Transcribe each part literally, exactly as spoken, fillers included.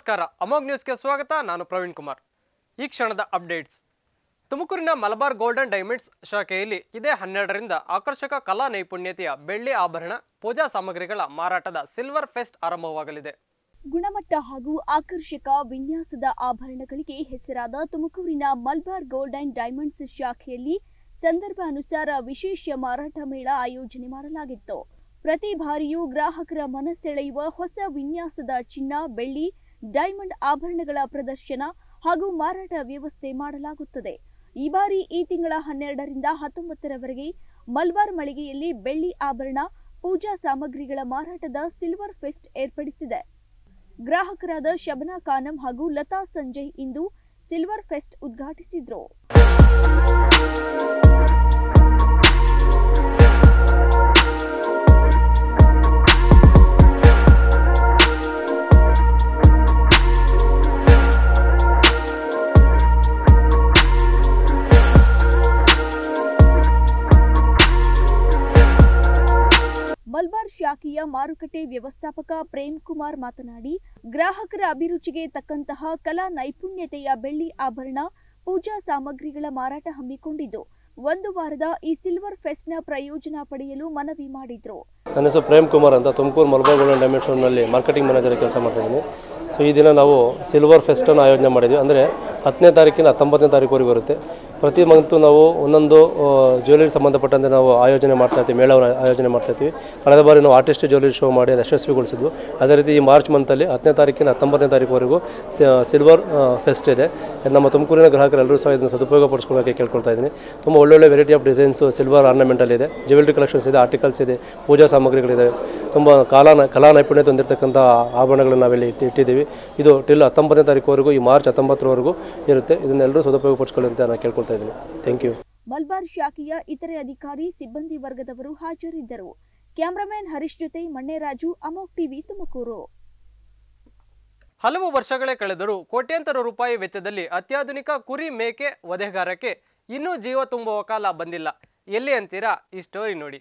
ನಮಸ್ಕಾರ ಅಮೋಘ್ ನ್ಯೂಸ್ಗೆ ಸ್ವಾಗತ. ನಾನು ಪ್ರವೀಣ್ ಕುಮಾರ್. ಈ ಕ್ಷಣದ ಅಪ್ಡೇಟ್ಸ್. ತುಮಕೂರಿನ ಮಲಬಾರ್ ಗೋಲ್ಡನ್ ಡೈಮಂಡ್ಸ್ ಶಾಖೆಯಲ್ಲಿ ಇದೇ ಹನ್ನೆರಡರಿಂದ ಆಕರ್ಷಕ ಕಲಾ ನೈಪುಣ್ಯತೆಯ ಬೆಳ್ಳಿ ಆಭರಣ ಪೂಜಾ ಸಾಮಗ್ರಿಗಳ ಮಾರಾಟದ ಸಿಲ್ವರ್ ಫೆಸ್ಟ್ ಆರಂಭವಾಗಲಿದೆ. ಗುಣಮಟ್ಟ ಹಾಗೂ ಆಕರ್ಷಕ ವಿನ್ಯಾಸದ ಆಭರಣಗಳಿಗೆ ಹೆಸರಾದ ತುಮಕೂರಿನ ಮಲಬಾರ್ ಗೋಲ್ಡನ್ ಡೈಮಂಡ್ಸ್ ಶಾಖೆಯಲ್ಲಿ ಸಂದರ್ಭಾನುಸಾರ ವಿಶೇಷ ಮಾರಾಟ ಮೇಳ ಆಯೋಜನೆ ಮಾಡಲಾಗಿತ್ತು. ಪ್ರತಿ ಬಾರಿಯೂ ಗ್ರಾಹಕರ ಮನಸೆಳೆಯುವ ಹೊಸ ವಿನ್ಯಾಸದ ಚಿನ್ನ, ಬೆಳ್ಳಿ, ಡೈಮಂಡ್ ಆಭರಣಗಳ ಪ್ರದರ್ಶನ ಹಾಗೂ ಮಾರಾಟ ವ್ಯವಸ್ಥೆ ಮಾಡಲಾಗುತ್ತದೆ. ಈ ಬಾರಿ ಈ ತಿಂಗಳ ಹನ್ನೆರಡರಿಂದ ಹತ್ತೊಂಬತ್ತರವರೆಗೆ ಮಲಬಾರ್ ಮಳಿಗೆಯಲ್ಲಿ ಬೆಳ್ಳಿ ಆಭರಣ, ಪೂಜಾ ಸಾಮಗ್ರಿಗಳ ಮಾರಾಟದ ಸಿಲ್ವರ್ ಫೆಸ್ಟ್ ಏರ್ಪಡಿಸಿದೆ. ಗ್ರಾಹಕರಾದ ಶಬನಾ ಖಾನಂ ಹಾಗೂ ಲತಾ ಸಂಜಯ್ ಇಂದು ಸಿಲ್ವರ್ ಫೆಸ್ಟ್ ಉದ್ಘಾಟಿಸಿದ್ರು. ಮಲಬಾರ್ ಶಾಖೆಯ ಮಾರುಕಟ್ಟೆ ವ್ಯವಸ್ಥಾಪಕ ಪ್ರೇಮ್ ಕುಮಾರ್ ಮಾತನಾಡಿ, ಗ್ರಾಹಕರ ಅಭಿರುಚಿಗೆ ತಕ್ಕಂತಹ ಕಲಾ ನೈಪುಣ್ಯತೆಯ ಬೆಳ್ಳಿ ಆಭರಣ, ಪೂಜಾ ಸಾಮಗ್ರಿಗಳ ಮಾರಾಟ ಹಮ್ಮಿಕೊಂಡಿದ್ದು ಒಂದು ವಾರದ ಈ ಸಿಲ್ವರ್ ಫೆಸ್ಟ್ನ ಪ್ರಯೋಜನ ಪಡೆಯಲು ಮನವಿ ಮಾಡಿದ್ರು. ನನ್ನ ಹೆಸರು ಪ್ರೇಮ್ ಕುಮಾರ್ ಅಂತ, ತುಮಕೂರು ಮಲಬಾರ್ ಗೋಲ್ಡನ್ ಡೈಮಂಡ್ ಶೋನಲ್ಲಿ ಮಾರ್ಕೆಟಿಂಗ್ ಮ್ಯಾನೇಜರ್ ಕೆಲಸ ಮಾಡ್ತಾ ಇದ್ದೀನಿ. ಸೊ ಈ ದಿನ ನಾವು ಸಿಲ್ವರ್ ಫೆಸ್ಟನ್ನು ಆಯೋಜನೆ ಮಾಡಿದ್ವಿ. ಅಂದರೆ ಹತ್ತನೇ ತಾರೀಕಿನ ಹತ್ತೊಂಬತ್ತನೇ ತಾರೀಕುವರೆಗೂ ಬರುತ್ತೆ. ಪ್ರತಿ ಮಂತು ನಾವು ಒಂದೊಂದು ಜ್ಯುವೆಲರಿ ಸಂಬಂಧಪಟ್ಟಂತೆ ನಾವು ಆಯೋಜನೆ ಮಾಡ್ತಾಯಿರ್ತೀವಿ, ಮೇಳವನ್ನು ಆಯೋಜನೆ ಮಾಡ್ತಾಯಿರ್ತೀವಿ. ಕಳೆದ ಬಾರಿ ನಾವು ಆರ್ಟಿಸ್ಟ್ ಜ್ಯುವೆಲರಿ ಶೋ ಮಾಡಿ ಅದು ಯಶಸ್ವಿಗೊಳಿಸಿದ್ವು. ಅದೇ ರೀತಿ ಈ ಮಾರ್ಚ್ ಮಂತಲ್ಲಿ ಹತ್ತನೇ ತಾರೀಕಿನ ಹತ್ತೊಂಬತ್ತನೇ ತಾರೀಕುವರೆಗೂ ಸಿಲ್ವರ್ ಫೆಸ್ಟ್ ಇದೆ. ನಮ್ಮ ತುಮಕೂರಿನ ಗ್ರಾಹಕರೆಲ್ಲರೂ ಸಹ ಇದನ್ನು ಸದುಪಯೋಗ ಪಡಿಸ್ಕೊಳ್ಳೋಕ್ಕೆ ಕೇಳ್ಕೊಳ್ತಾ ಇದ್ದೀನಿ. ತುಂಬ ಒಳ್ಳೊಳ್ಳೆ ವೆರೈಟಿ ಆಫ್ ಡಿಸೈನ್ಸು ಸಿಲ್ವರ್ ಆರ್ನಮೆಂಟಲ್ಲಿದೆ, ಜ್ಯುವೆಲರಿ ಕಲೆಕ್ಷನ್ಸ್ ಇದೆ, ಆರ್ಟಿಕಲ್ಸ್ ಇದೆ, ಪೂಜಾ ಸಾಮಗ್ರಿಗಳಿದೆ. ತುಂಬ ಕಾಲಾ ಕಲಾ ನೈಪುಣ್ಯತೆ ಹೊಂದಿರತಕ್ಕಂಥ ಆಭರಣಗಳನ್ನು ನಾವಿಲ್ಲಿ ಇಟ್ಟಿದ್ದೀವಿ. ಇದು ಟಿಲ್ ಹತ್ತೊಂಬತ್ತನೇ ತಾರೀಕುವರೆಗೂ, ಈ ಮಾರ್ಚ್ ಹತ್ತೊಂಬತ್ತರವರೆಗೂ ಇರುತ್ತೆ. ಇದನ್ನೆಲ್ಲರೂ ಸದುಪಯೋಗ ಪಡಿಸ್ಕೊಳ್ಳಿ ಅಂತ ನಾನು ಕೇಳ್ಕೊಳ್ತಾ ಇದ್ದೀನಿ. Thank you. ಮಲಬಾರ್ ಶಾಖೆಯ ಇತರೆ ಅಧಿಕಾರಿ, ಸಿಬ್ಬಂದಿ ವರ್ಗದವರು ಹಾಜರಿದ್ದರು. ಕ್ಯಾಮರಾಮನ್ ಹರೀಶ್ ಜೊತೆ ಮಣ್ಣೇರಾಜು, ಅಮೋಘ್ ಟಿವಿ, ತುಮಕೂರು. ಹಲವು ವರ್ಷಗಳೇ ಕಳೆದರೂ ಕೋಟ್ಯಾಂತರ ರೂಪಾಯಿ ವೆಚ್ಚದಲ್ಲಿ ಅತ್ಯಾಧುನಿಕ ಕುರಿ ಮೇಕೆ ವಧೆಗಾರಕ್ಕೆ ಇನ್ನೂ ಜೀವ ತುಂಬುವ ಕಾಲ ಬಂದಿಲ್ಲ. ಎಲ್ಲಿ ಅಂತೀರಾ? ಈ ಸ್ಟೋರಿ ನೋಡಿ.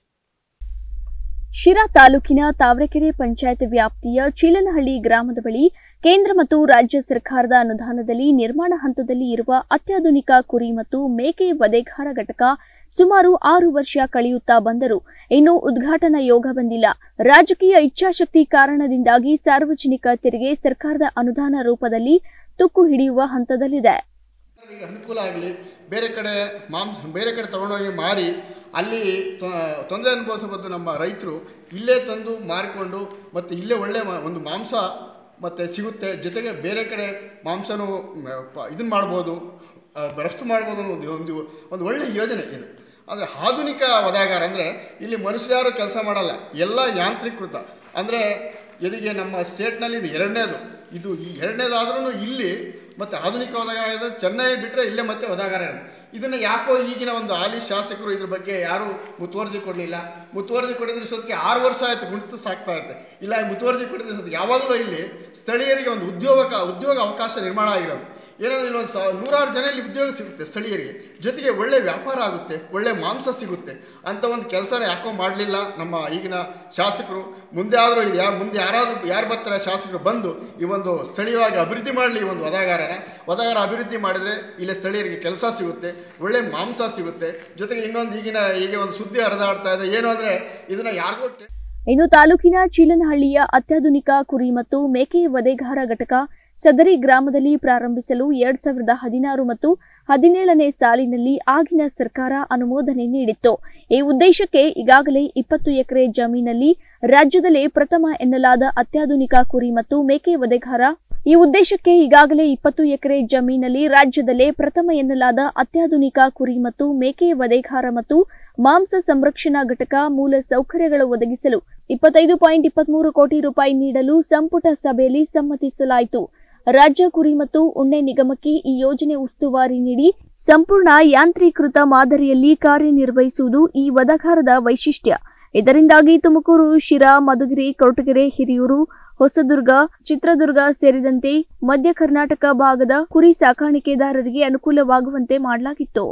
ಶಿರಾ ತಾಲೂಕಿನ ತಾವರೆಕೆರೆ ಪಂಚಾಯತ್ ವ್ಯಾಪ್ತಿಯ ಚೀಲನಹಳ್ಳಿ ಗ್ರಾಮದ ಬಳಿ ಕೇಂದ್ರ ಮತ್ತು ರಾಜ್ಯ ಸರ್ಕಾರದ ಅನುದಾನದಲ್ಲಿ ನಿರ್ಮಾಣ ಹಂತದಲ್ಲಿ ಇರುವ ಅತ್ಯಾಧುನಿಕ ಕುರಿ ಮತ್ತು ಮೇಕೆ ವಧೆಗಾರ ಘಟಕ ಸುಮಾರು ಆರು ವರ್ಷ ಕಳೆಯುತ್ತಾ ಬಂದರೂ ಇನ್ನೂ ಉದ್ಘಾಟನಾ ಯೋಗ ಬಂದಿಲ್ಲ. ರಾಜಕೀಯ ಇಚ್ಛಾಶಕ್ತಿ ಕಾರಣದಿಂದಾಗಿ ಸಾರ್ವಜನಿಕ ತೆರಿಗೆ ಸರ್ಕಾರದ ಅನುದಾನ ರೂಪದಲ್ಲಿ ತುಕ್ಕು ಹಿಡಿಯುವ ಹಂತದಲ್ಲಿದೆ. ಅನುಕೂಲ ಆಗಲಿ, ಬೇರೆ ಕಡೆ ಮಾಂಸ ಬೇರೆ ಕಡೆ ತಗೊಂಡೋಗಿ ಮಾರಿ ಅಲ್ಲಿ ತೊಂದರೆ ಅನುಭವಿಸಬಹುದು ನಮ್ಮ ರೈತರು. ಇಲ್ಲೇ ತಂದು ಮಾರಿಕೊಂಡು ಮತ್ತು ಇಲ್ಲೇ ಒಳ್ಳೆ ಒಂದು ಮಾಂಸ ಮತ್ತು ಸಿಗುತ್ತೆ. ಜೊತೆಗೆ ಬೇರೆ ಕಡೆ ಮಾಂಸನೂ ಇದನ್ನು ಮಾಡ್ಬೋದು, ರಫ್ತು ಮಾಡ್ಬೋದು ಅನ್ನೋದು ಒಂದು ಒಂದು ಒಳ್ಳೆಯ ಯೋಜನೆ ಇದು. ಅಂದರೆ ಆಧುನಿಕ ವಧೆಗಾರ ಅಂದರೆ ಇಲ್ಲಿ ಮನುಷ್ಯರು ಕೆಲಸ ಮಾಡಲ್ಲ, ಎಲ್ಲ ಯಾಂತ್ರೀಕೃತ. ಅಂದರೆ ಇದಕ್ಕೆ ನಮ್ಮ ಸ್ಟೇಟ್ನಲ್ಲಿ ಇದು ಎರಡನೇದು. ಇದು ಈ ಎರಡನೇದಾದ್ರೂ ಇಲ್ಲಿ ಮತ್ತು ಆಧುನಿಕ ವಧೆಗಾರ ಚೆನ್ನೈ ಬಿಟ್ಟರೆ ಇಲ್ಲೇ ಮತ್ತೆ ವಧೆಗಾರ. ಇದನ್ನು ಯಾಕೋ ಈಗಿನ ಒಂದು ಹಾಲಿ ಶಾಸಕರು ಇದ್ರ ಬಗ್ಗೆ ಯಾರೂ ಮುತುವರ್ಜಿ ಕೊಡಲಿಲ್ಲ. ಮುತುವರ್ಜಿ ಕೊಡಿದ್ರೆ ಸೋದಕ್ಕೆ ಆರು ವರ್ಷ ಆಯಿತು, ಗುಣಿತ ಸಾಕ್ತಾ ಇರುತ್ತೆ. ಇಲ್ಲ ಮುತುವರ್ಜಿ ಕೊಡಿದ್ರೆ ಸೋದಕ್ಕೆ ಯಾವಾಗಲೂ ಇಲ್ಲಿ ಸ್ಥಳೀಯರಿಗೆ ಒಂದು ಉದ್ಯೋಗ ಉದ್ಯೋಗ ಅವಕಾಶ ನಿರ್ಮಾಣ ಆಗಿರೋದು. ಏನಂದರೆ ಇಲ್ಲೊಂದು ಸ ನೂರಾರು ಜನ ಇಲ್ಲಿ ಉದ್ಯೋಗ ಸಿಗುತ್ತೆ ಸ್ಥಳೀಯರಿಗೆ, ಜೊತೆಗೆ ಒಳ್ಳೆ ವ್ಯಾಪಾರ ಆಗುತ್ತೆ, ಒಳ್ಳೆ ಮಾಂಸ ಸಿಗುತ್ತೆ ಅಂತ ಒಂದು ಕೆಲಸನ ಯಾಕೋ ಮಾಡಲಿಲ್ಲ ನಮ್ಮ ಈಗಿನ ಶಾಸಕರು. ಮುಂದೆ ಆದರೂ ಇದು ಯಾರು ಮುಂದೆ ಯಾರಾದರೂ ಯಾರು ಬರ್ತಾರೆ ಶಾಸಕರು ಬಂದು ಈ ಒಂದು ಸ್ಥಳೀಯವಾಗಿ ಅಭಿವೃದ್ಧಿ ಮಾಡಲಿ. ಈ ಒಂದು ವಧೆಗಾರನ ವಧೆಗಾರ ಅಭಿವೃದ್ಧಿ ಮಾಡಿದರೆ ಇಲ್ಲಿ ಸ್ಥಳೀಯರಿಗೆ ಕೆಲಸ ಸಿಗುತ್ತೆ, ಒಳ್ಳೆ ಮಾಂಸ ಸಿಗುತ್ತೆ. ಜೊತೆಗೆ ಇನ್ನೊಂದು ಈಗಿನ ಈಗ ಒಂದು ಸುದ್ದಿ ಹರಿದಾಡ್ತಾ ಇದೆ, ಏನು ಅಂದರೆ ಇದನ್ನು ಯಾರಿಗೂ. ಇನ್ನು ತಾಲೂಕಿನ ಚೀಲನಹಳ್ಳಿಯ ಅತ್ಯಾಧುನಿಕ ಕುರಿ ಮತ್ತು ಮೇಕೆ ವಧೆಗಾರ ಘಟಕ ಸದರಿ ಗ್ರಾಮದಲ್ಲಿ ಪ್ರಾರಂಭಿಸಲು ಎರಡ್ ಸಾವಿರದ ಹದಿನಾರು ಮತ್ತು ಹದಿನೇಳನೇ ಸಾಲಿನಲ್ಲಿ ಆಗಿನ ಸರ್ಕಾರ ಅನುಮೋದನೆ ನೀಡಿತ್ತು. ಈ ಉದ್ದೇಶಕ್ಕೆ ಈಗಾಗಲೇ ಇಪ್ಪತ್ತು ಎಕರೆ ಜಮೀನಲ್ಲಿ ರಾಜ್ಯದಲ್ಲೇ ಪ್ರಥಮ ಎನ್ನಲಾದ ಅತ್ಯಾಧುನಿಕ ಕುರಿ ಮತ್ತು ಮೇಕೆ ವಧೆಗಾರ ಈ ಉದ್ದೇಶಕ್ಕೆ ಈಗಾಗಲೇ ಇಪ್ಪತ್ತು ಎಕರೆ ಜಮೀನಲ್ಲಿ ರಾಜ್ಯದಲ್ಲೇ ಪ್ರಥಮ ಎನ್ನಲಾದ ಅತ್ಯಾಧುನಿಕ ಕುರಿ ಮತ್ತು ಮೇಕೆ ವಧೆಗಾರ ಮತ್ತು ಮಾಂಸ ಸಂರಕ್ಷಣಾ ಘಟಕ ಮೂಲ ಸೌಕರ್ಯಗಳು ಒದಗಿಸಲು ಇಪ್ಪತ್ತೈದು ಪಾಯಿಂಟ್ ಇಪ್ಪತ್ಮೂರು ಕೋಟಿ ರೂಪಾಯಿ ನೀಡಲು ಸಂಪುಟ ಸಭೆಯಲ್ಲಿ ಸಮ್ಮತಿಸಲಾಯಿತು. ರಾಜ್ಯ ಕುರಿ ಮತ್ತು ಉಣ್ಣೆ ನಿಗಮಕ್ಕೆ ಈ ಯೋಜನೆ ಉಸ್ತುವಾರಿ ನೀಡಿ ಸಂಪೂರ್ಣ ಯಾಂತ್ರೀಕೃತ ಮಾದರಿಯಲ್ಲಿ ಕಾರ್ಯನಿರ್ವಹಿಸುವುದು ಈ ವಧೆಗಾರದ ವೈಶಿಷ್ಟ್ಯ. ಇದರಿಂದಾಗಿ ತುಮಕೂರು, ಶಿರಾ, ಮಧುಗಿರಿ, ಕೊರಟಗೆರೆ, ಹಿರಿಯೂರು, ಹೊಸದುರ್ಗ, ಚಿತ್ರದುರ್ಗ ಸೇರಿದಂತೆ ಮಧ್ಯ ಕರ್ನಾಟಕ ಭಾಗದ ಕುರಿ ಸಾಕಾಣಿಕೆದಾರರಿಗೆ ಅನುಕೂಲವಾಗುವಂತೆ ಮಾಡಲಾಗಿತ್ತು.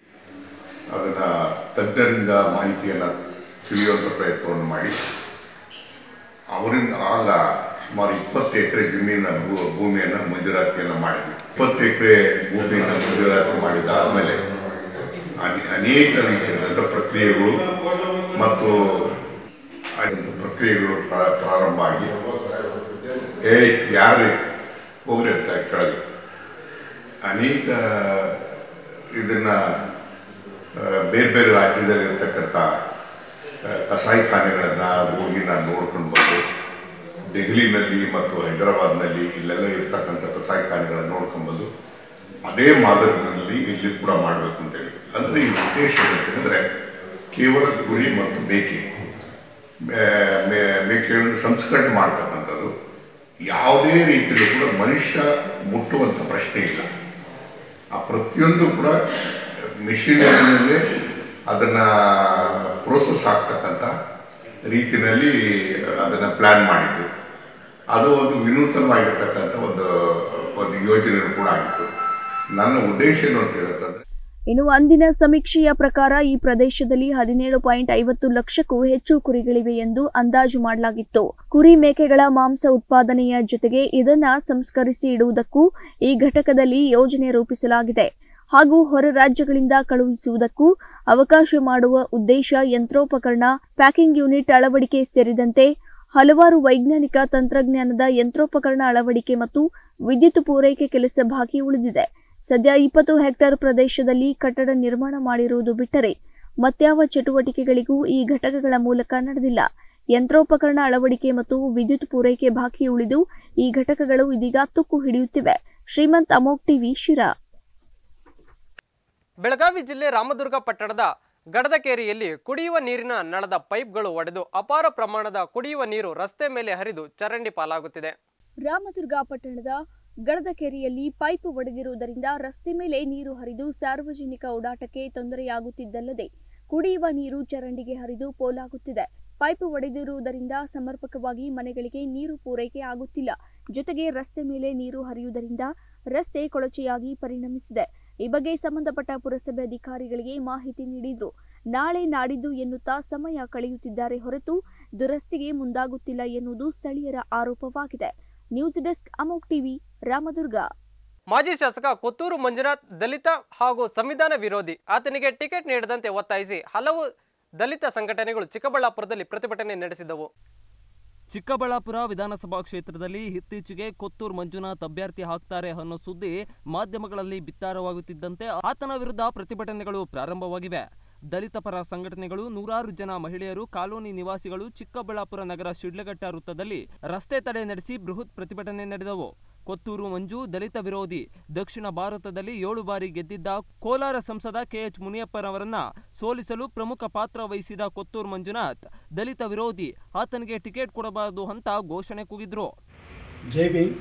ಅದನ್ನ ತಜ್ಞರಿಂದ ಮಾಹಿತಿಯನ್ನು ತಿಳಿಯುವಂಥ ಪ್ರಯತ್ನವನ್ನು ಮಾಡಿ ಅವರಿಂದ ಆಗ ಸುಮಾರು ಇಪ್ಪತ್ತು ಎಕರೆ ಜಮೀನ ಭೂ ಭೂಮಿಯನ್ನು ಮಂಜೂರಾತಿಯನ್ನು ಮಾಡಿದ್ವಿ. ಇಪ್ಪತ್ತು ಎಕರೆ ಭೂಮಿಯನ್ನು ಮಂಜೂರಾತಿ ಮಾಡಿದಾದ್ಮೇಲೆ ಅನೇಕ ರೀತಿಯಾದಂಥ ಪ್ರಕ್ರಿಯೆಗಳು ಮತ್ತು ಪ್ರಕ್ರಿಯೆಗಳು ಪ್ರಾರಂಭ ಆಗಿ ಏ ಯಾರು ಹೋಗ್ಲಿ ಅಂತ ಕೆಳಗೆ ಅನೇಕ ಇದನ್ನ ಬೇರೆ ಬೇರೆ ರಾಜ್ಯದಲ್ಲಿರ್ತಕ್ಕಂಥ ಕಸಾಯಿಖಾನೆಗಳನ್ನು ಹೋಗಿ ನಾನು ನೋಡ್ಕೊಂಡು ಬಂದು ದೆಹಲಿನಲ್ಲಿ ಮತ್ತು ಹೈದರಾಬಾದ್ನಲ್ಲಿ ಇಲ್ಲೆಲ್ಲ ಇರ್ತಕ್ಕಂಥ ಕಸಾಯಿಖಾನೆಗಳನ್ನು ನೋಡ್ಕೊಂಡು ಬಂದು ಅದೇ ಮಾದರಿನಲ್ಲಿ ಇಲ್ಲಿ ಕೂಡ ಮಾಡಬೇಕು ಅಂತೇಳಿ. ಅಂದರೆ ಈ ಉದ್ದೇಶ ಅಂತಂದರೆ ಕೇವಲ ಕುರಿ ಮತ್ತು ಮೇಕೆ ಮೇಕೆಗಳನ್ನು ಸಂಸ್ಕರಣೆ ಮಾಡ್ತಕ್ಕಂಥದ್ದು ಯಾವುದೇ ರೀತಿಯಲ್ಲೂ ಕೂಡ ಮನುಷ್ಯ ಮುಟ್ಟುವಂಥ ಪ್ರಶ್ನೆ ಇಲ್ಲ. ಆ ಪ್ರತಿಯೊಂದು ಕೂಡ ಮಿಷಿನರಿನಲ್ಲೇ ಅದನ್ನು ಪ್ರೋಸೆಸ್ ಆಗ್ತಕ್ಕಂಥ ರೀತಿಯಲ್ಲಿ ಅದನ್ನು ಪ್ಲ್ಯಾನ್ ಮಾಡಿದ್ದು. ಅದು ಒಂದು ವಿನೂತನವಾಗಿರ್ತಕ್ಕಂಥ ಒಂದು ಒಂದು ಯೋಜನೆ ಕೂಡ ಆಗಿತ್ತು. ನನ್ನ ಉದ್ದೇಶ ಏನು ಅಂತ ಹೇಳ್ತಂದ್ರೆ, ಇನ್ನು ಅಂದಿನ ಸಮೀಕ್ಷೆಯ ಪ್ರಕಾರ ಈ ಪ್ರದೇಶದಲ್ಲಿ ಹದಿನೇಳು ಪಾಯಿಂಟ್ ಐವತ್ತು ಲಕ್ಷಕ್ಕೂ ಹೆಚ್ಚು ಕುರಿಗಳಿವೆ ಎಂದು ಅಂದಾಜು ಮಾಡಲಾಗಿತ್ತು. ಕುರಿ ಮೇಕೆಗಳ ಮಾಂಸ ಉತ್ಪಾದನೆಯ ಜೊತೆಗೆ ಇದನ್ನ ಸಂಸ್ಕರಿಸಿ ಇಡುವುದಕ್ಕೂ ಈ ಘಟಕದಲ್ಲಿ ಯೋಜನೆ ರೂಪಿಸಲಾಗಿದೆ ಹಾಗೂ ಹೊರ ರಾಜ್ಯಗಳಿಂದ ಕಳುಹಿಸುವುದಕ್ಕೂ ಅವಕಾಶ ಮಾಡುವ ಉದ್ದೇಶ ಯಂತ್ರೋಪಕರಣ, ಪ್ಯಾಕಿಂಗ್ ಯೂನಿಟ್ ಅಳವಡಿಕೆ ಸೇರಿದಂತೆ ಹಲವಾರು ವೈಜ್ಞಾನಿಕ ತಂತ್ರಜ್ಞಾನದ ಯಂತ್ರೋಪಕರಣ ಅಳವಡಿಕೆ ಮತ್ತು ವಿದ್ಯುತ್ ಪೂರೈಕೆ ಕೆಲಸ ಬಾಕಿ ಉಳಿದಿದೆ. ಸದ್ಯ ಇಪ್ಪತ್ತು ಹೆಕ್ಟೇರ್ ಪ್ರದೇಶದಲ್ಲಿ ಕಟ್ಟಡ ನಿರ್ಮಾಣ ಮಾಡಿರುವುದು ಬಿಟ್ಟರೆ ಮತ್ಯಾವ ಚಟುವಟಿಕೆಗಳಿಗೂ ಈ ಘಟಕಗಳ ಮೂಲಕ ನಡೆದಿಲ್ಲ. ಯಂತ್ರೋಪಕರಣ ಅಳವಡಿಕೆ ಮತ್ತು ವಿದ್ಯುತ್ ಪೂರೈಕೆ ಬಾಕಿ ಉಳಿದು ಈ ಘಟಕಗಳು ಇದೀಗ ತುಕ್ಕು ಹಿಡಿಯುತ್ತಿವೆ. ಶ್ರೀಮಂತ್ ಅಮೋಕ್ ಟಿವಿ ಶಿರಾ. ಬೆಳಗಾವಿ ಜಿಲ್ಲೆ ರಾಮದುರ್ಗ ಪಟ್ಟಣದ ಗಡದಕೇರಿಯಲ್ಲಿ ಕುಡಿಯುವ ನೀರಿನ ನಳದ ಪೈಪ್ಗಳು ಒಡೆದು ಅಪಾರ ಪ್ರಮಾಣದ ಕುಡಿಯುವ ನೀರು ರಸ್ತೆ ಮೇಲೆ ಹರಿದು ಚರಂಡಿ ಪಾಲಾಗುತ್ತಿದೆ. ರಾಮದುರ್ಗ ಪಟ್ಟಣದ ಗಡದಕೆರೆಯಲ್ಲಿ ಪೈಪ್ ಒಡೆದಿರುವುದರಿಂದ ರಸ್ತೆ ಮೇಲೆ ನೀರು ಹರಿದು ಸಾರ್ವಜನಿಕ ಓಡಾಟಕ್ಕೆ ತೊಂದರೆಯಾಗುತ್ತಿದ್ದಲ್ಲದೆ ಕುಡಿಯುವ ನೀರು ಚರಂಡಿಗೆ ಹರಿದು ಪೋಲಾಗುತ್ತಿದೆ. ಪೈಪ್ ಒಡೆದಿರುವುದರಿಂದ ಸಮರ್ಪಕವಾಗಿ ಮನೆಗಳಿಗೆ ನೀರು ಪೂರೈಕೆ ಆಗುತ್ತಿಲ್ಲ. ಜೊತೆಗೆ ರಸ್ತೆ ಮೇಲೆ ನೀರು ಹರಿಯುವುದರಿಂದ ರಸ್ತೆ ಕೊಳಚೆಯಾಗಿ ಪರಿಣಮಿಸಿದೆ. ಈ ಬಗ್ಗೆ ಸಂಬಂಧಪಟ್ಟ ಪುರಸಭೆ ಅಧಿಕಾರಿಗಳಿಗೆ ಮಾಹಿತಿ ನೀಡಿದ್ರು. ನಾಳೆ ನಾಡಿದ್ದು ಎನ್ನುತ್ತಾ ಸಮಯ ಕಳೆಯುತ್ತಿದ್ದಾರೆ ಹೊರತು ದುರಸ್ತಿಗೆ ಮುಂದಾಗುತ್ತಿಲ್ಲ ಎನ್ನುವುದು ಸ್ಥಳೀಯರ ಆರೋಪವಾಗಿದೆ. ನ್ಯೂಸ್ ಡೆಸ್ಕ್ ಅಮೋಕ್ ಟಿವಿ ರಾಮದುರ್ಗ. ಮಾಜಿ ಶಾಸಕ ಕೊತ್ತೂರು ಮಂಜುನಾಥ್ ದಲಿತ ಹಾಗೂ ಸಂವಿಧಾನ ವಿರೋಧಿ, ಆತನಿಗೆ ಟಿಕೆಟ್ ನೀಡದಂತೆ ಒತ್ತಾಯಿಸಿ ಹಲವು ದಲಿತ ಸಂಘಟನೆಗಳು ಚಿಕ್ಕಬಳ್ಳಾಪುರದಲ್ಲಿ ಪ್ರತಿಭಟನೆ ನಡೆಸಿದವು. ಚಿಕ್ಕಬಳ್ಳಾಪುರ ವಿಧಾನಸಭಾ ಕ್ಷೇತ್ರದಲ್ಲಿ ಇತ್ತೀಚೆಗೆ ಕೊತ್ತೂರು ಮಂಜುನಾಥ್ ಅಭ್ಯರ್ಥಿ ಹಾಕ್ತಾರೆ ಅನ್ನೋ ಸುದ್ದಿ ಮಾಧ್ಯಮಗಳಲ್ಲಿ ಬಿತ್ತಾರವಾಗುತ್ತಿದ್ದಂತೆ ಆತನ ವಿರುದ್ಧ ಪ್ರತಿಭಟನೆಗಳು ಪ್ರಾರಂಭವಾಗಿವೆ. ದಲಿತ ಪರ ಸಂಘಟನೆಗಳು, ನೂರಾರು ಜನ ಮಹಿಳೆಯರು, ಕಾಲೋನಿ ನಿವಾಸಿಗಳು ಚಿಕ್ಕಬಳ್ಳಾಪುರ ನಗರ ಶಿಡ್ಲಘಟ್ಟ ವೃತ್ತದಲ್ಲಿ ರಸ್ತೆ ತಡೆ ನಡೆಸಿ ಬೃಹತ್ ಪ್ರತಿಭಟನೆ ನಡೆದವು. ಕೊತ್ತೂರು ಮಂಜು ದಲಿತ ವಿರೋಧಿ, ದಕ್ಷಿಣ ಭಾರತದಲ್ಲಿ ಏಳು ಬಾರಿ ಗೆದ್ದಿದ್ದ ಕೋಲಾರ ಸಂಸದ ಕೆಎಚ್ ಮುನಿಯಪ್ಪನವರನ್ನ ಸೋಲಿಸಲು ಪ್ರಮುಖ ಪಾತ್ರ ವಹಿಸಿದ ಕೊತ್ತೂರು ಮಂಜುನಾಥ್ ದಲಿತ ವಿರೋಧಿ, ಆತನಿಗೆ ಟಿಕೆಟ್ ಕೊಡಬಾರದು ಅಂತ ಘೋಷಣೆ ಕೂಗಿದ್ರು. ಜೈ ಭೀಮ್.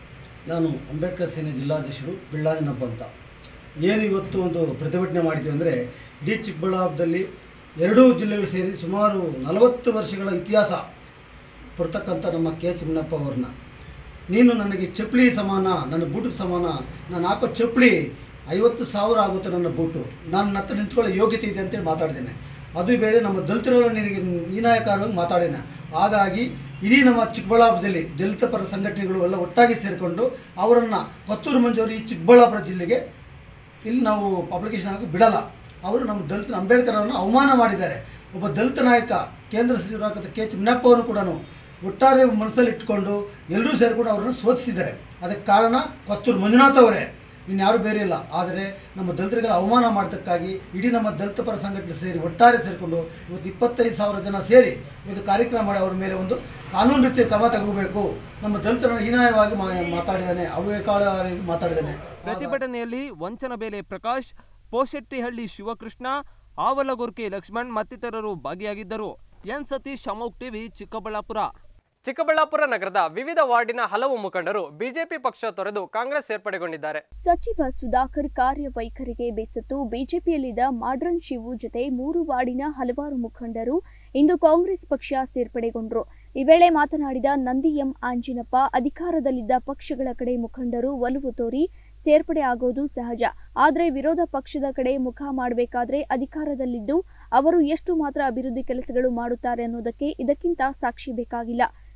ನಾನು ಅಂಬೇಡ್ಕರ್ ಸೇನೆ ಜಿಲ್ಲಾಧ್ಯಕ್ಷರು ಬಿಳ್ಳಾಜಿನಪ್ಪ ಅಂತ. ಏನು ಇವತ್ತು ಒಂದು ಪ್ರತಿಭಟನೆ ಮಾಡಿದ್ದೀವಿ ಅಂದರೆ, ಇಡೀ ಚಿಕ್ಕಬಳ್ಳಾಪುರದಲ್ಲಿ ಎರಡೂ ಜಿಲ್ಲೆಗಳು ಸೇರಿ ಸುಮಾರು ನಲವತ್ತು ವರ್ಷಗಳ ಇತಿಹಾಸ ಪಡ್ತಕ್ಕಂಥ ನಮ್ಮ ಕೆ ಎಚ್ ಮುನಿಯಪ್ಪ ಅವ್ರನ್ನ, ನೀನು ನನಗೆ ಚಪ್ಪಲಿ ಸಮಾನ, ನನ್ನ ಬೂಟಿಗೆ ಸಮಾನ, ನಾನು ಹಾಕೋ ಚಪ್ಪಲಿ ಐವತ್ತು ಸಾವಿರ ಆಗುತ್ತೆ ನನ್ನ ಬೂಟು, ನನ್ನ ಹತ್ರ ನಿಂತ್ಕೊಳ್ಳೋ ಯೋಗ್ಯತೆ ಇದೆ ಅಂತೇಳಿ ಮಾತಾಡಿದ್ದೇನೆ. ಅದು ಬೇರೆ ನಮ್ಮ ದಲಿತರು ನಿನಗೆ ಹೀನಾಯಕಾರವಾಗಿ ಮಾತಾಡಿದ್ದೇನೆ. ಹಾಗಾಗಿ ಇಡೀ ನಮ್ಮ ಚಿಕ್ಕಬಳ್ಳಾಪುರದಲ್ಲಿ ದಲಿತ ಪರ ಸಂಘಟನೆಗಳು ಎಲ್ಲ ಒಟ್ಟಾಗಿ ಸೇರಿಕೊಂಡು ಅವರನ್ನು ಕೊತ್ತೂರು ಮಂಜೂರು ಈ ಚಿಕ್ಕಬಳ್ಳಾಪುರ ಜಿಲ್ಲೆಗೆ ಇಲ್ಲಿ ನಾವು ಪಬ್ಲಿಕೇಶನ್ ಆಗಿ ಬಿಡಲ್ಲ. ಅವರು ನಮ್ಮ ದಲಿತ ಅಂಬೇಡ್ಕರ್ ಅವರನ್ನು ಅವಮಾನ ಮಾಡಿದ್ದಾರೆ. ಒಬ್ಬ ದಲಿತ ನಾಯಕ ಕೇಂದ್ರ ಸಚಿವರಾದ ಕೆ ಎಚ್ ಮುನಿಯಪ್ಪ ಅವರು ಕೂಡ ಒಟ್ಟಾರೆ ಮನಸ್ಸಲ್ಲಿ ಇಟ್ಕೊಂಡು ಎಲ್ಲರೂ ಸೇರಿಕೊಂಡು ಅವರನ್ನು ಸೋತಿಸಿದ್ದಾರೆ. ಅದಕ್ಕೆ ಕಾರಣ ಕೊತ್ತೂರು ಮಂಜುನಾಥ್ ಅವರೇ, ಇನ್ಯಾರೂ ಬೇರೆ ಇಲ್ಲ. ಆದರೆ ನಮ್ಮ ದಲಿತರಿಗೆ ಅವಮಾನ ಮಾಡೋದಕ್ಕಾಗಿ ಇಡೀ ನಮ್ಮ ದಲಿತ ಪರ ಸಂಘಟನೆ ಸೇರಿ ಒಟ್ಟಾರೆ ಸೇರಿಕೊಂಡು ಇವತ್ತು ಇಪ್ಪತ್ತೈದು ಸಾವಿರ ಜನ ಸೇರಿ ಒಂದು ಕಾರ್ಯಕ್ರಮ ಮಾಡಿ ಅವರ ಮೇಲೆ ಒಂದು ಕಾನೂನು ರೀತಿಯ ಕ್ರಮ ತಗೋಬೇಕು. ನಮ್ಮ ದಲಿತರನ್ನು ಹೀನಾಯವಾಗಿ ಮಾತಾಡಿದ್ದಾನೆ, ಅವ್ಯಕಾಳವಾಗಿ ಮಾತಾಡಿದ್ದಾನೆ. ಪ್ರತಿಭಟನೆಯಲ್ಲಿ ವಂಚನಬೇಲೆ ಪ್ರಕಾಶ್, ಪೋಶೆಟ್ಟಿಹಳ್ಳಿ ಶಿವಕೃಷ್ಣ, ಆವಲಗುರ್ಕಿ ಲಕ್ಷ್ಮಣ್ ಮತ್ತಿತರರು ಭಾಗಿಯಾಗಿದ್ದರು. ಎನ್ ಸತೀಶ್, ಅಮೋಕ್ ಟಿವಿ, ಚಿಕ್ಕಬಳ್ಳಾಪುರ. ಚಿಕ್ಕಬಳ್ಳಾಪುರ ನಗರದ ವಿವಿಧ ವಾರ್ಡಿನ ಹಲವು ಮುಖಂಡರು ಬಿಜೆಪಿ ಪಕ್ಷ ತೊರೆದು ಕಾಂಗ್ರೆಸ್ ಸೇರ್ಪಡೆಗೊಂಡಿದ್ದಾರೆ. ಸಚಿವ ಸುಧಾಕರ್ ಕಾರ್ಯವೈಖರಿಗೆ ಬೇಸತ್ತು ಬಿಜೆಪಿಯಲ್ಲಿದ್ದ ಮಾಡ್ರನ್ ಶಿವು ಜೊತೆ ಮೂರು ವಾರ್ಡಿನ ಹಲವಾರು ಮುಖಂಡರು ಇಂದು ಕಾಂಗ್ರೆಸ್ ಪಕ್ಷ ಸೇರ್ಪಡೆಗೊಂಡರು. ಈ ವೇಳೆ ಮಾತನಾಡಿದ ನಂದಿ ಎಂ ಆಂಜಿನಪ್ಪ, ಅಧಿಕಾರದಲ್ಲಿದ್ದ ಪಕ್ಷಗಳ ಕಡೆ ಮುಖಂಡರು ಒಲವು ತೋರಿ ಸೇರ್ಪಡೆ ಆಗೋದು ಸಹಜ. ಆದರೆ ವಿರೋಧ ಪಕ್ಷದ ಕಡೆ ಮುಖ ಮಾಡಬೇಕಾದ್ರೆ ಅಧಿಕಾರದಲ್ಲಿದ್ದು ಅವರು ಎಷ್ಟು ಮಾತ್ರ ಅಭಿವೃದ್ಧಿ ಕೆಲಸಗಳು ಮಾಡುತ್ತಾರೆ ಅನ್ನೋದಕ್ಕೆ ಇದಕ್ಕಿಂತ ಸಾಕ್ಷಿ ಬೇಕಾಗಿಲ್ಲ.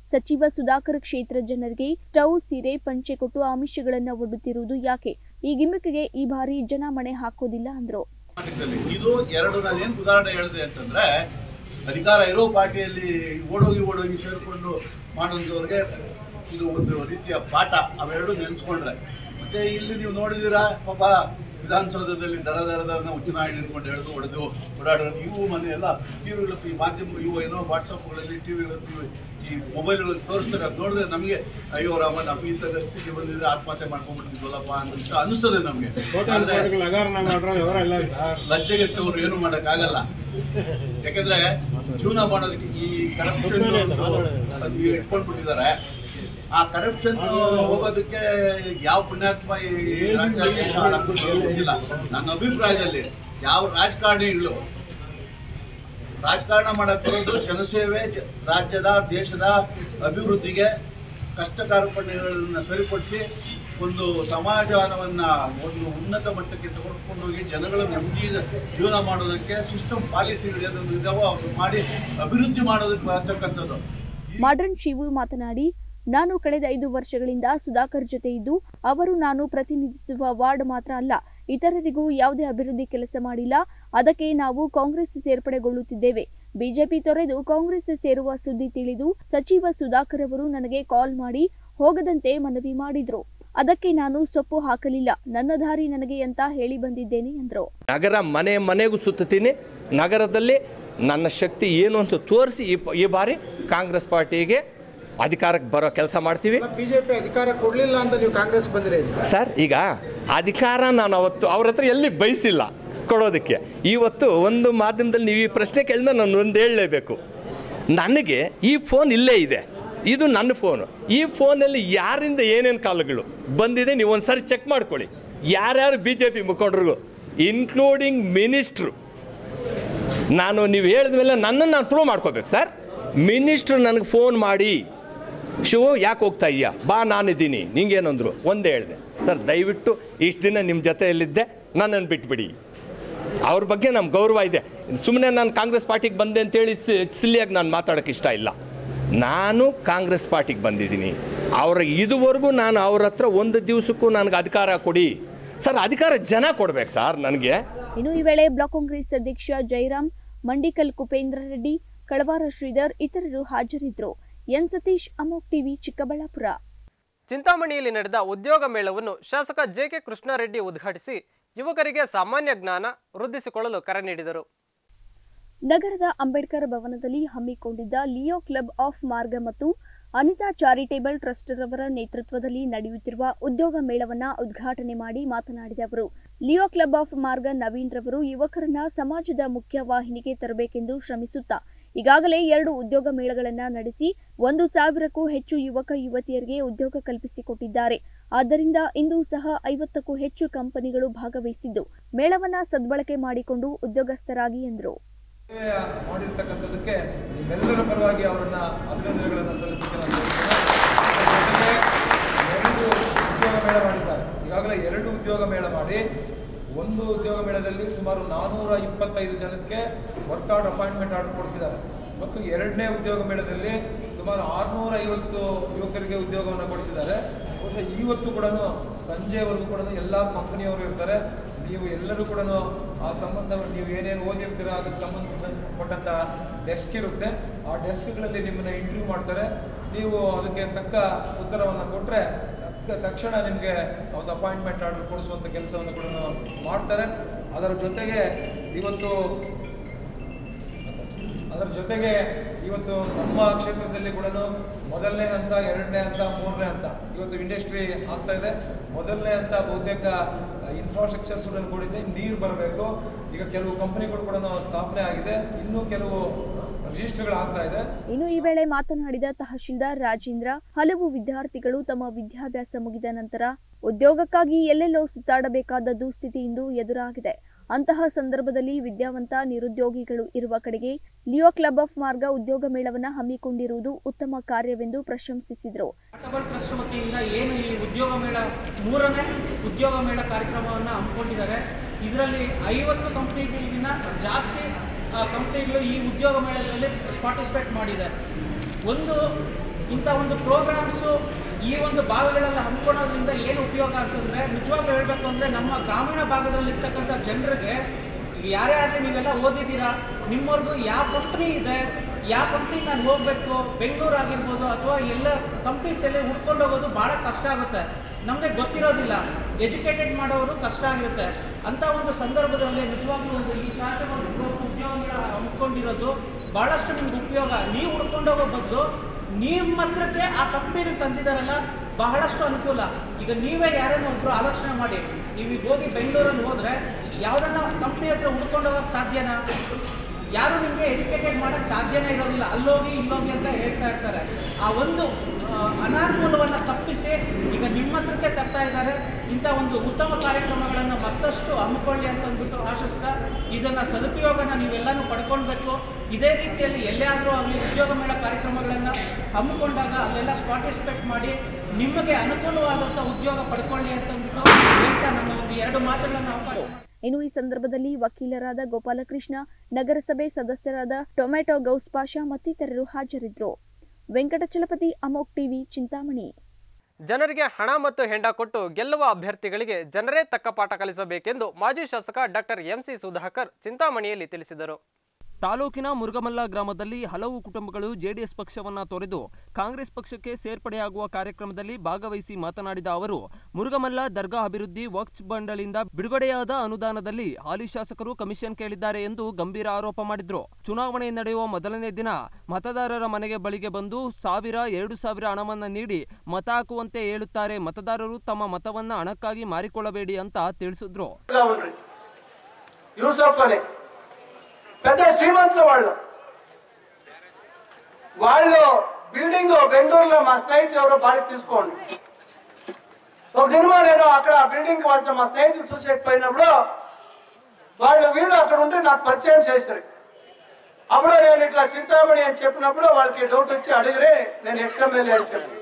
ಸಚಿವ ಸುಧಾಕರ್ ಕ್ಷೇತ್ರ ಜನರಿಗೆ ಸ್ಟವ್, ಸೀರೆ, ಪಂಚೆ ಕೊಟ್ಟು ಆಮಿಷಗಳನ್ನ ಒಡ್ಡುತ್ತಿರುವುದು ಯಾಕೆ? ಈ ಗಿಮಿಕ್ಗೆ ಈ ಬಾರಿ ಜನ ಮಣೆ ಹಾಕೋದಿಲ್ಲ ಅಂದ್ರು. ಇದು ಎರಡು ನಾನು ಏನು ಉದಾಹರಣೆ ಹೇಳಿದೆ ಅಂತಂದ್ರೆ, ಅಧಿಕಾರ ಇರೋ ಪಾರ್ಟಿಯಲ್ಲಿ ಓಡೋಗಿ ಓಡೋಗಿ ಸೇರಿಕೊಂಡು ಮಾಡೋದವ್ರಿಗೆ ಇದು ಒಂದು ರೀತಿಯ ಪಾಠ. ಅವೆರಡು ನೆನೆಸ್ಕೊಂಡ್ರೆ ಮತ್ತೆ ಇಲ್ಲಿ ನೀವು ನೋಡಿದ್ದೀರಾ, ಪಾಪ ವಿಧಾನಸೌಧದಲ್ಲಿ ದರ ದರದನ್ನ ಉಚ್ಚನಾಗಿ ನಿಂತ್ಕೊಂಡು ಹಿಡಿದು ಹೊಡೆದು ಓಡಾಡೋದು, ಇವು ಮನೆ ಎಲ್ಲ ಟಿವಿಗಳು, ಈ ಮಾಧ್ಯಮ ಇವು ಏನೋ ವಾಟ್ಸಪ್ಗಳಲ್ಲಿ ಟಿವಿಗಳು ಈ ಮೊಬೈಲ್ಗಳಲ್ಲಿ ತೋರಿಸ್ತಾರೆ. ಅದು ನೋಡಿದ್ರೆ ನಮಗೆ ಅಯ್ಯೋ ರಾಮ, ನಮ್ಗೆ ಇಂಥ ಪರಿಸ್ಥಿತಿ ಬಂದಿದ್ರೆ ಆತ್ಮಹತ್ಯೆ ಮಾಡ್ಕೊಂಡ್ಬಿಟ್ಟಿದ್ವಲ್ಲಪ್ಪ ಅಂತ ಅನಿಸ್ತದೆ ನಮಗೆ. ಲಜ್ಜೆಗೆಟ್ಟವ್ರು ಏನು ಮಾಡೋಕ್ಕಾಗಲ್ಲ. ಯಾಕೆಂದ್ರೆ ಜೀವನ ಮಾಡೋದಕ್ಕೆ ಈ ಕರಪ್ಷನ್ ಇಟ್ಕೊಂಡ್ಬಿಟ್ಟಿದ್ದಾರೆ. ಆ ಕರಪ್ಷನ್ ಹೋಗೋದಕ್ಕೆ ಯಾವ ಪುಣ್ಯಾತ್ಮ ಈ ರಾಜ್ಯ ದೇಶ ಗೊತ್ತಿಲ್ಲ. ನನ್ನ ಅಭಿಪ್ರಾಯದಲ್ಲಿ ಯಾವ ರಾಜಕಾರಣಿಗಳು ರಾಜಕಾರಣ ಮಾಡಕ್ಕೆ ಬರೋದು ಜನಸೇವೆ, ರಾಜ್ಯದ ದೇಶದ ಅಭಿವೃದ್ಧಿಗೆ ಕಷ್ಟ ಕಾರ್ಪಣ್ಯಗಳನ್ನು ಸರಿಪಡಿಸಿ ಒಂದು ಸಮಾಜವನ್ನು ಒಂದು ಉನ್ನತ ಮಟ್ಟಕ್ಕೆ ತೆಗೆದುಕೊಂಡೋಗಿ ಜನಗಳ ನೆಮ್ಮದಿ ಜೀವನ ಮಾಡೋದಕ್ಕೆ ಸಿಸ್ಟಮ್ ಪಾಲಿಸಿಗಳು ಏನಾದರೂ ಇದಾವೋ ಅವ್ರು ಮಾಡಿ ಅಭಿವೃದ್ಧಿ ಮಾಡೋದಕ್ಕೆ ಬರ್ತಕ್ಕಂಥದ್ದು. ಮಾಡ್ರನ್ ಶಿವು ಮಾತನಾಡಿ, ನಾನು ಕಳೆದ ಐದು ವರ್ಷಗಳಿಂದ ಸುಧಾಕರ್ ಜೊತೆ ಇದ್ದು ಅವರು ನಾನು ಪ್ರತಿನಿಧಿಸುವ ವಾರ್ಡ್ ಮಾತ್ರ ಅಲ್ಲ, ಇತರರಿಗೂ ಯಾವುದೇ ಅಭಿವೃದ್ಧಿ ಕೆಲಸ ಮಾಡಿಲ್ಲ. ಅದಕ್ಕೆ ನಾವು ಕಾಂಗ್ರೆಸ್ ಸೇರ್ಪಡೆಗೊಳ್ಳುತ್ತಿದ್ದೇವೆ. ಬಿಜೆಪಿ ತೊರೆದು ಕಾಂಗ್ರೆಸ್ ಸೇರುವ ಸುದ್ದಿ ತಿಳಿದು ಸಚಿವ ಸುಧಾಕರ್ ಅವರು ನನಗೆ ಕಾಲ್ ಮಾಡಿ ಹೋಗದಂತೆ ಮನವಿ ಮಾಡಿದ್ರು. ಅದಕ್ಕೆ ನಾನು ಸೊಪ್ಪು ಹಾಕಲಿಲ್ಲ. ನನ್ನ ದಾರಿ ನನಗೆ ಅಂತ ಹೇಳಿ ಬಂದಿದ್ದೇನೆ ಎಂದರು. ನಗರ ಮನೆ ಮನೆಗೂ ಸುತ್ತೀನಿ. ನಗರದಲ್ಲಿ ನನ್ನ ಶಕ್ತಿ ಏನು ಅಂತ ತೋರಿಸಿ ಈ ಬಾರಿ ಕಾಂಗ್ರೆಸ್ ಪಾರ್ಟಿಗೆ ಅಧಿಕಾರಕ್ಕೆ ಬರೋ ಕೆಲಸ ಮಾಡ್ತೀವಿ. ಬಿಜೆಪಿ ಅಧಿಕಾರ ಕೊಡಲಿಲ್ಲ ಅಂತ ನೀವು ಕಾಂಗ್ರೆಸ್ ಬಂದರೆ ಸರ್, ಈಗ ಅಧಿಕಾರ ನಾನು ಅವತ್ತು ಅವ್ರ ಹತ್ರ ಎಲ್ಲಿ ಬಯಸಿಲ್ಲ ಕೊಡೋದಕ್ಕೆ. ಇವತ್ತು ಒಂದು ಮಾಧ್ಯಮದಲ್ಲಿ ನೀವು ಈ ಪ್ರಶ್ನೆ ಕೇಳಿದ್ರೆ ನಾನು ಒಂದು ಹೇಳಲೇಬೇಕು. ನನಗೆ ಈ ಫೋನ್ ಇಲ್ಲೇ ಇದೆ, ಇದು ನನ್ನ ಫೋನು. ಈ ಫೋನಲ್ಲಿ ಯಾರಿಂದ ಏನೇನು ಕಾಲುಗಳು ಬಂದಿದೆ ನೀವು ಒಂದು ಸಾರಿ ಚೆಕ್ ಮಾಡ್ಕೊಳ್ಳಿ. ಯಾರ್ಯಾರು ಬಿ ಜೆ ಪಿ ಮುಖಂಡರಿಗೂ ಇನ್ಕ್ಲೂಡಿಂಗ್ ಮಿನಿಸ್ಟ್ರು, ನಾನು ನೀವು ಹೇಳಿದ ಮೇಲೆ ನನ್ನನ್ನು ನಾನು ಪ್ರೂವ್ ಮಾಡ್ಕೋಬೇಕು ಸರ್. ಮಿನಿಸ್ಟ್ರು ನನಗೆ ಫೋನ್ ಮಾಡಿ, ಶಿವು ಯಾಕೆ ಹೋಗ್ತಾ ಇದೆಯಾ, ಬಾ ನಾನಿದ್ದೀನಿ, ನಿಂಗೇನಂದ್ರು ಒಂದೇ ಹೇಳಿದೆ ಸರ್, ದಯವಿಟ್ಟು ಇಷ್ಟು ದಿನ ನಿಮ್ಮ ಜೊತೆಯಲ್ಲಿದ್ದೆ, ನನ್ನನ್ನು ಬಿಟ್ಬಿಡಿ. ಅವ್ರ ಬಗ್ಗೆ ನಮ್ಮ ಗೌರವ ಇದೆ. ಸುಮ್ಮನೆ ನಾನು ಕಾಂಗ್ರೆಸ್ ಪಾರ್ಟಿಗೆ ಬಂದೆ ಅಂತೇಳಿ ಸಿಲ್ಲಿಯಾಗಿ ನಾನು ಮಾತಾಡೋಕ್ಕೆ ಇಷ್ಟ ಇಲ್ಲ. ನಾನು ಕಾಂಗ್ರೆಸ್ ಪಾರ್ಟಿಗೆ ಬಂದಿದ್ದೀನಿ. ಅವ್ರ ಇದುವರೆಗೂ ನಾನು ಅವ್ರ ಹತ್ರ ಒಂದು ದಿವಸಕ್ಕೂ ನನಗೆ ಅಧಿಕಾರ ಕೊಡಿ ಸರ್, ಅಧಿಕಾರ ಜನ ಕೊಡ್ಬೇಕು ಸರ್ ನನಗೆ. ಇನ್ನು ಈ ವೇಳೆ ಬ್ಲಾಕ್ ಕಾಂಗ್ರೆಸ್ ಅಧ್ಯಕ್ಷ ಜಯರಾಮ್, ಮಂಡಿಕಲ್ ಕುಪೇಂದ್ರ ರೆಡ್ಡಿ, ಕಳವಾರ ಶ್ರೀಧರ್ ಇತರರು ಹಾಜರಿದ್ದರು. ಎನ್ ಸತೀಶ್, ಅಮೋಕ್ ಟಿವಿ, ಚಿಕ್ಕಬಳ್ಳಾಪುರ. ಚಿಂತಾಮಣಿಯಲ್ಲಿ ನಡೆದ ಉದ್ಯೋಗ ಮೇಳವನ್ನು ಶಾಸಕ ಜೆ ಕೆ ಕೃಷ್ಣಾರೆಡ್ಡಿ ಉದ್ಘಾಟಿಸಿ ಯುವಕರಿಗೆ ಸಾಮಾನ್ಯ ಜ್ಞಾನ ವೃದ್ಧಿಸಿಕೊಳ್ಳಲು ಕರೆ ನೀಡಿದರು. ನಗರದ ಅಂಬೇಡ್ಕರ್ ಭವನದಲ್ಲಿ ಹಮ್ಮಿಕೊಂಡಿದ್ದ ಲಿಯೋ ಕ್ಲಬ್ ಆಫ್ ಮಾರ್ಗ ಮತ್ತು ಅನಿತಾ ಚಾರಿಟೇಬಲ್ ಟ್ರಸ್ಟ್ ರವರ ನೇತೃತ್ವದಲ್ಲಿ ನಡೆಯುತ್ತಿರುವ ಉದ್ಯೋಗ ಮೇಳವನ್ನ ಉದ್ಘಾಟನೆ ಮಾಡಿ ಮಾತನಾಡಿದ ಅವರು, ಲಿಯೋ ಕ್ಲಬ್ ಆಫ್ ಮಾರ್ಗ ನವೀನ್ ರವರು ಯುವಕರನ್ನ ಸಮಾಜದ ಮುಖ್ಯ ವಾಹಿನಿಗೆ ತರಬೇಕೆಂದು ಶ್ರಮಿಸುತ್ತಾ ಈಗಾಗಲೇ ಎರಡು ಉದ್ಯೋಗ ಮೇಳಗಳನ್ನು ನಡೆಸಿ ಒಂದು ಸಾವಿರಕ್ಕೂ ಹೆಚ್ಚು ಯುವಕ ಯುವತಿಯರಿಗೆ ಉದ್ಯೋಗ ಕಲ್ಪಿಸಿಕೊಟ್ಟಿದ್ದಾರೆ. ಆದ್ದರಿಂದ ಇಂದು ಸಹ ಐವತ್ತಕ್ಕೂ ಹೆಚ್ಚು ಕಂಪನಿಗಳು ಭಾಗವಹಿಸಿದ್ದು ಮೇಳವನ್ನ ಸದ್ಬಳಕೆ ಮಾಡಿಕೊಂಡು ಉದ್ಯೋಗಸ್ಥರಾಗಿ ಎಂದರು. ಮಾಡಿರ್ತಕ್ಕಂಥದಕ್ಕೆ ನಿಮ್ಮೆಲ್ಲರ ಪರವಾಗಿ ಅವರನ್ನ ಅಭಿನಂದನೆಗಳನ್ನು ಸಲ್ಲಿಸುತ್ತೇನೆ. ಎರಡು ಉದ್ಯೋಗ ಮೇಳ ಮಾಡಿದ್ದಾರೆ. ಈಗಾಗಲೇ ಎರಡು ಉದ್ಯೋಗ ಮೇಳ ಮಾಡಿ ಒಂದು ಉದ್ಯೋಗ ಮೇಳದಲ್ಲಿ ಸುಮಾರು ನಾನ್ನೂರ ಇಪ್ಪತ್ತೈದು ಜನಕ್ಕೆ ವರ್ಕ್ ಔಟ್ ಅಪಾಯಿಂಟ್ಮೆಂಟ್ ಆರ್ಡರ್ ಕೊಡಿಸಿದ್ದಾರೆ ಮತ್ತು ಎರಡನೇ ಉದ್ಯೋಗ ಮೇಳದಲ್ಲಿ ಸುಮಾರು ಆರುನೂರ ಐವತ್ತು ಯುವಕರಿಗೆ ಉದ್ಯೋಗವನ್ನು ಕೊಡಿಸಿದ್ದಾರೆ. ಬಹುಶಃ ಇವತ್ತು ಕೂಡ ಸಂಜೆವರೆಗೂ ಕೂಡ ಎಲ್ಲ ಕಂಪನಿಯವರು ಇರ್ತಾರೆ. ನೀವು ಎಲ್ಲರೂ ಕೂಡ ಆ ಸಂಬಂಧ ನೀವು ಏನೇನು ಓದಿರ್ತೀರ ಅದಕ್ಕೆ ಸಂಬಂಧಪಟ್ಟಂಥ ಡೆಸ್ಕ್ ಇರುತ್ತೆ. ಆ ಡೆಸ್ಕ್ಗಳಲ್ಲಿ ನಿಮ್ಮನ್ನು ಇಂಟರ್ವ್ಯೂ ಮಾಡ್ತಾರೆ. ನೀವು ಅದಕ್ಕೆ ತಕ್ಕ ಉತ್ತರವನ್ನು ಕೊಟ್ಟರೆ ತಕ್ಷಣ ನಿಮಗೆ ಒಂದು ಅಪಾಯಿಂಟ್ಮೆಂಟ್ ಆರ್ಡರ್ ಕೊಡಿಸುವಂಥ ಕೆಲಸವನ್ನು ಕೂಡ ಮಾಡ್ತಾರೆ. ಅದರ ಜೊತೆಗೆ ಇವತ್ತು ಅದರ ಜೊತೆಗೆ ಇವತ್ತು ನಮ್ಮ ಕ್ಷೇತ್ರದಲ್ಲಿ ಕೂಡ ಮೊದಲನೇ ಹಂತ, ಎರಡನೇ ಹಂತ, ಮೂರನೇ ಹಂತ ಇವತ್ತು ಇಂಡಸ್ಟ್ರಿ ಆಗ್ತಾ ಇದೆ. ಮೊದಲನೇ ಹಂತ ಬಹುತೇಕ ಇನ್ಫ್ರಾಸ್ಟ್ರಕ್ಚರ್ಸ್ ಕೂಡಿದೆ, ನೀರು ಬರಬೇಕು. ಈಗ ಕೆಲವು ಕಂಪನಿಗಳು ಕೂಡ ಸ್ಥಾಪನೆ ಆಗಿದೆ, ಇನ್ನೂ ಕೆಲವು ರಿಜಿಸ್ಟರ್ಗಳು ಆಗ್ತಾ ಇದೆ. ಇನ್ನು ಈ ವೇಳೆ ಮಾತನಾಡಿದ ತಹಶೀಲ್ದಾರ್ ರಾಜೇಂದ್ರ, ಹಲವು ವಿದ್ಯಾರ್ಥಿಗಳು ತಮ್ಮ ವಿದ್ಯಾಭ್ಯಾಸ ಮುಗಿದ ನಂತರ ಉದ್ಯೋಗಕ್ಕಾಗಿ ಎಲ್ಲೆಲ್ಲೋ ಸುತ್ತಾಡಬೇಕಾದ ದುಸ್ಥಿತಿ ಇಂದು ಎದುರಾಗಿದೆ. ಅಂತಹ ಸಂದರ್ಭದಲ್ಲಿ ವಿದ್ಯಾವಂತ ನಿರುದ್ಯೋಗಿಗಳು ಇರುವ ಕಡೆಗೆ ಲಿಯೋ ಕ್ಲಬ್ ಆಫ್ ಮಾರ್ಗ ಉದ್ಯೋಗ ಮೇಳವನ್ನು ಹಮ್ಮಿಕೊಂಡಿರುವುದು ಉತ್ತಮ ಕಾರ್ಯವೆಂದು ಪ್ರಶಂಸಿಸಿದರು. ಟ್ರಸ್ಟ್ ವತಿಯಿಂದ ಏನು ಈ ಉದ್ಯೋಗ ಮೇಳ ಮೂರನೇ ಉದ್ಯೋಗ ಮೇಳ ಕಾರ್ಯಕ್ರಮವನ್ನು ಹಮ್ಮಿಕೊಂಡಿದ್ದಾರೆ. ಇದರಲ್ಲಿ ಐವತ್ತು ಕಂಪ್ನಿಗಳಿಗಿಂತ ಜಾಸ್ತಿ ಕಂಪ್ನಿಗಳು ಈ ಉದ್ಯೋಗ ಮೇಳದಲ್ಲಿ ಪಾರ್ಟಿಸಿಪೇಟ್ ಮಾಡಿದೆ. ಒಂದು ಇಂಥ ಒಂದು ಪ್ರೋಗ್ರಾಮ್ಸು ಈ ಒಂದು ಭಾಗಗಳೆಲ್ಲ ಹಮ್ಮಿಕೊಳ್ಳೋದ್ರಿಂದ ಏನು ಉಪಯೋಗ ಅಂತಂದರೆ, ನಿಜವಾಗ್ಲೂ ಹೇಳಬೇಕು ಅಂದರೆ ನಮ್ಮ ಗ್ರಾಮೀಣ ಭಾಗದಲ್ಲಿರ್ತಕ್ಕಂಥ ಜನರಿಗೆ, ಈಗ ಯಾರೇ ಆಗಲಿ ನೀವೆಲ್ಲ ಓದಿದ್ದೀರಾ, ನಿಮ್ಮವ್ರಿಗೂ ಯಾವ ಕಂಪ್ನಿ ಇದೆ, ಯಾವ ಕಂಪ್ನಿ ನಾನು ಹೋಗಬೇಕು, ಬೆಂಗಳೂರು ಆಗಿರ್ಬೋದು ಅಥವಾ ಎಲ್ಲ ಕಂಪ್ನೀಸಲ್ಲಿ ಹುಡ್ಕೊಂಡು ಹೋಗೋದು ಭಾಳ ಕಷ್ಟ ಆಗುತ್ತೆ. ನಮಗೆ ಗೊತ್ತಿರೋದಿಲ್ಲ, ಎಜುಕೇಟೆಡ್ ಮಾಡೋರು ಕಷ್ಟ ಆಗಿರುತ್ತೆ. ಅಂಥ ಒಂದು ಸಂದರ್ಭದಲ್ಲಿ ನಿಜವಾಗ್ಲೂ ಒಂದು ಈ ಚಾರಿಟಬಲ್ ಗ್ರೋತ್ ಉದ್ಯೋಗಗಳ ಹಮ್ಮಿಕೊಂಡಿರೋದು ಭಾಳಷ್ಟು ನಿಮ್ಗೆ ಉಪಯೋಗ. ನೀವು ಹುಡ್ಕೊಂಡು ಹೋಗೋ ಬದಲು ನಿಮ್ಮ ಹತ್ರಕ್ಕೆ ಆ ಕಂಪ್ನಿಗೆ ತಂದಿದ್ದಾರಲ್ಲ, ಬಹಳಷ್ಟು ಅನುಕೂಲ. ಈಗ ನೀವೇ ಯಾರನ್ನ ಒಬ್ಬರು ಆಲೋಚನೆ ಮಾಡಿ, ನೀವೀಗ ಹೋಗಿ ಬೆಂಗಳೂರಲ್ಲಿ ಹೋದರೆ ಯಾವುದನ್ನ ಕಂಪ್ನಿ ಹತ್ರ ಹುಡ್ಕೊಂಡು ಹೋಗೋಕ್ಕೆ ಸಾಧ್ಯನಾ? ಯಾರು ನಿಮಗೆ ಎಜುಕೇಟೆಡ್ ಮಾಡೋಕ್ಕೆ ಸಾಧ್ಯನೇ ಇರೋದಿಲ್ಲ. ಅಲ್ಲೋಗಿ ಇಲ್ಲೋಗಿ ಅಂತ ಹೇಳ್ತಾ ಇರ್ತಾರೆ. ಆ ಒಂದು ಅನಾನುಕೂಲವನ್ನು ತಪ್ಪಿಸಿ ಈಗ ನಿಮ್ಮ ಹತ್ರಕ್ಕೆ ತರ್ತಾ ಇದ್ದಾರೆ. ಇಂಥ ಒಂದು ಉತ್ತಮ ಕಾರ್ಯಕ್ರಮಗಳನ್ನು ಮತ್ತಷ್ಟು ಹಮ್ಮಿಕೊಳ್ಳಿ ಅಂತಂದ್ಬಿಟ್ಟು ಆಶಿಸ್ತಾ, ಇದನ್ನು ಸದುಪಯೋಗನ ನೀವೆಲ್ಲನೂ ಪಡ್ಕೊಳ್ಬೇಕು. ಇದೇ ರೀತಿಯಲ್ಲಿ ಎಲ್ಲೇ ಆದರೂ ಆಗಲಿ ಉದ್ಯೋಗ ಮೇಳ ಕಾರ್ಯಕ್ರಮಗಳನ್ನು ಹಮ್ಮಿಕೊಂಡಾಗ ಅಲ್ಲೆಲ್ಲ ಪಾರ್ಟಿಸಿಪೇಟ್ ಮಾಡಿ ನಿಮಗೆ ಅನುಕೂಲವಾದಂಥ ಉದ್ಯೋಗ ಪಡ್ಕೊಳ್ಳಿ ಅಂತಂದ್ಬಿಟ್ಟು ಹೇಳ್ತಾ ನನ್ನ ಒಂದು ಎರಡು ಮಾತುಗಳನ್ನು ಅವಕಾಶ ಮಾಡಿ. ಇನ್ನು ಈ ಸಂದರ್ಭದಲ್ಲಿ ವಕೀಲರಾದ ಗೋಪಾಲಕೃಷ್ಣ, ನಗರಸಭೆ ಸದಸ್ಯರಾದ ಟೊಮೆಟೊ ಗೌಸ್ ಪಾಷಾ ಮತ್ತಿತರರು ಹಾಜರಿದ್ದರು. ವೆಂಕಟಚಲಪತಿ, ಅಮೋಕ್ ಟಿವಿ, ಚಿಂತಾಮಣಿ. ಜನರಿಗೆ ಹಣ ಮತ್ತು ಹೆಂಡ ಕೊಟ್ಟು ಗೆಲ್ಲುವ ಅಭ್ಯರ್ಥಿಗಳಿಗೆ ಜನರೇ ತಕ್ಕ ಪಾಠ ಕಲಿಸಬೇಕೆಂದು ಮಾಜಿ ಶಾಸಕ ಡಾಕ್ಟರ್ ಎಂಸಿ ಸುಧಾಕರ್ ಚಿಂತಾಮಣಿಯಲ್ಲಿ ತಿಳಿಸಿದರು. ತಾಲೂಕಿನ ಮುರುಗಮಲ್ಲ ಗ್ರಾಮದಲ್ಲಿ ಹಲವು ಕುಟುಂಬಗಳು ಜೆಡಿಎಸ್ ಪಕ್ಷವನ್ನ ತೊರೆದು ಕಾಂಗ್ರೆಸ್ ಪಕ್ಷಕ್ಕೆ ಸೇರ್ಪಡೆಯಾಗುವ ಕಾರ್ಯಕ್ರಮದಲ್ಲಿ ಭಾಗವಹಿಸಿ ಮಾತನಾಡಿದ ಅವರು, ಮುರುಗಮಲ್ಲ ದರ್ಗಾ ಅಭಿವೃದ್ಧಿ ವಕ್ಫ್ ಮಂಡಳಿಯಿಂದ ಬಿಡುಗಡೆಯಾದ ಅನುದಾನದಲ್ಲಿ ಹಾಲಿ ಶಾಸಕರು ಕಮಿಷನ್ ಕೇಳಿದ್ದಾರೆ ಎಂದು ಗಂಭೀರ ಆರೋಪ ಮಾಡಿದ್ರು. ಚುನಾವಣೆ ನಡೆಯುವ ಮೊದಲನೇ ದಿನ ಮತದಾರರ ಮನೆಗೆ ಬಳಿಗೆ ಬಂದು ಸಾವಿರ ಎರಡು ಸಾವಿರ ಹಣವನ್ನ ನೀಡಿ ಮತ ಹಾಕುವಂತೆ ಹೇಳುತ್ತಾರೆ. ಮತದಾರರು ತಮ್ಮ ಮತವನ್ನ ಹಣಕ್ಕಾಗಿ ಮಾರಿಕೊಳ್ಳಬೇಡಿ ಅಂತ ತಿಳಿಸಿದ್ರು. పెద్ద శ్రీమంతులు వాళ్ళు వాళ్ళు బిల్డింగ్ బెంగళూరులో మా స్నేహితులు ఎవరో బాడీకి తీసుకోండి. ఒక దినమా నేను అక్కడ బిల్డింగ్ వాళ్ళతో మా స్నేహితులు చూసేకపోయినప్పుడు వాళ్ళు వీళ్ళు అక్కడ ఉంటే నాకు పరిచయం చేశారు. అప్పుడు నేను ఇట్లా చింతామణి అని చెప్పినప్పుడు వాళ్ళకి డౌట్ వచ్చి అడిగిరే నేను ఎక్స్ఎమ్మెల్యే అని చెప్పి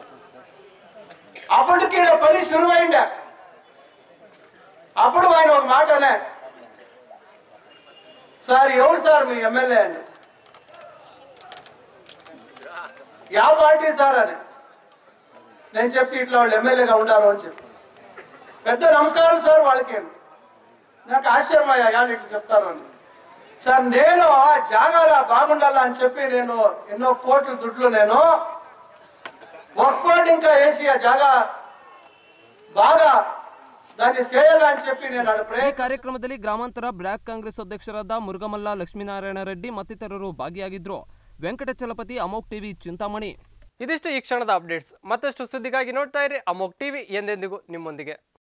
అప్పటికి పని శురువైందా. అప్పుడు ఆయన ఒక మాట అనే, సార్ ఎవరు సార్ మీ ఎమ్మెల్యే అని, ಯಾವ పార్టీ సార్ అని నేను చెప్తే ఇట్లా వాళ్ళు ఎమ్మెల్యేగా ఉండారు అని చెప్పి పెద్ద నమస్కారం సార్ వాళ్ళకి. నాకు ఆశ్చర్యం అయ్యా వాళ్ళు ఇట్లా చెప్తారు అని. సార్ నేను ఆ జాగాల బాగుండాలా అని చెప్పి నేను ఎన్నో కోట్ల దుడ్లు నేను వక్ఫ్ బోర్డు ఇంకా వేసి ఆ జాగా బాగా ಈ ಕಾರ್ಯಕ್ರಮದಲ್ಲಿ ಗ್ರಾಮಾಂತರ ಬ್ಲಾಕ್ ಕಾಂಗ್ರೆಸ್ ಅಧ್ಯಕ್ಷರಾದ ಮುರುಗಮಲ್ಲ ಲಕ್ಷ್ಮೀನಾರಾಯಣ ರೆಡ್ಡಿ ಮತ್ತಿತರರು ಭಾಗಿಯಾಗಿದ್ರು. ವೆಂಕಟಚಲಪತಿ, ಅಮೋಕ್ ಟಿವಿ, ಚಿಂತಾಮಣಿ. ಇದಿಷ್ಟು ಈ ಕ್ಷಣದ ಅಪ್ಡೇಟ್ಸ್. ಮತ್ತಷ್ಟು ಸುದ್ದಿಗಾಗಿ ನೋಡ್ತಾ ಇರಿ ಅಮೋಕ್ ಟಿವಿ, ಎಂದೆಂದಿಗೂ ನಿಮ್ಮೊಂದಿಗೆ.